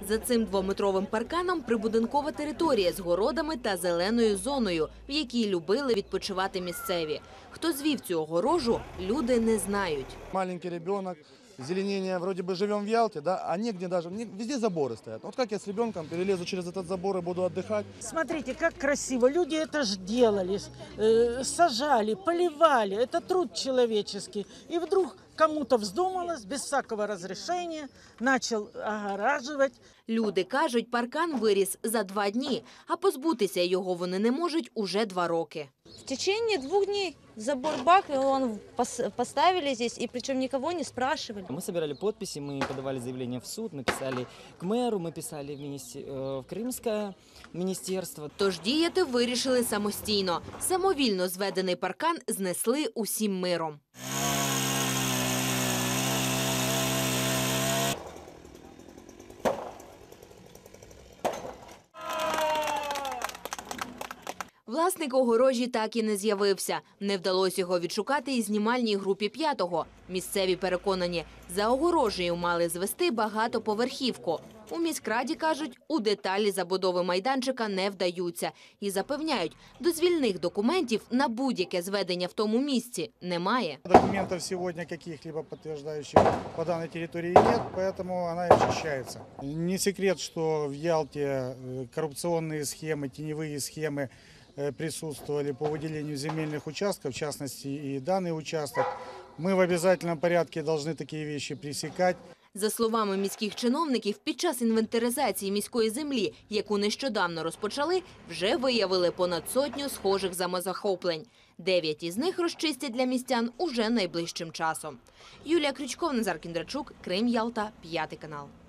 За цим двометровим парканом прибудинкова територія з городами та зеленою зоною, в якій любили відпочивати місцеві. Хто звів цю огорожу, люди не знають. Маленький ребенок, зеленение, вроде бы живем в Ялте, да, а негде даже, везде заборы стоят. Вот как я с ребенком перелезу через этот забор и буду отдыхать. Смотрите, как красиво. Люди это ж делали, сажали, поливали. Это труд человеческий. И вдруг кому-то вздумалось, без всякого разрешения, начал огораживать. Люди кажуть, паркан виріс за 2 дні, а позбутися його вони не можуть уже 2 роки. В течение 2 дней забор бак, он поставили здесь, и причем никого не спрашивали. Мы собирали подписи, мы подавали заявление в суд, мы писали к мэру, мы писали в Крымское министерство. Тож діяти вирішили самостійно. Самовільно зведений паркан знесли усім миром. Власник огорожі так і не з'явився. Не вдалося його відшукати і знімальній групі 5-го. Місцеві переконані, за огорожею мали звести багатоповерхівку. У міськраді кажуть, у деталі забудови майданчика не вдаються. І запевняють, дозвільних документів на будь-яке зведення в тому місці немає. Документов сегодня каких-либо подтверждающих по данной территории нет, поэтому она очищается. Не секрет, что в Ялте коррупционные схемы, теневые схемы присутствовали по выделению земельных участков, в частности и данный участок. Мы в обязательном порядке должны такие вещи пресекать. За словами міських чиновників, під час інвентаризації міської землі, яку нещодавно розпочали, вже виявили понад 100 схожих самозахоплень. 9 із них розчистять для містян уже найближчим часом. Юлія Крючкова, Назар Кіндрачук, Крим, Ялта, 5 канал.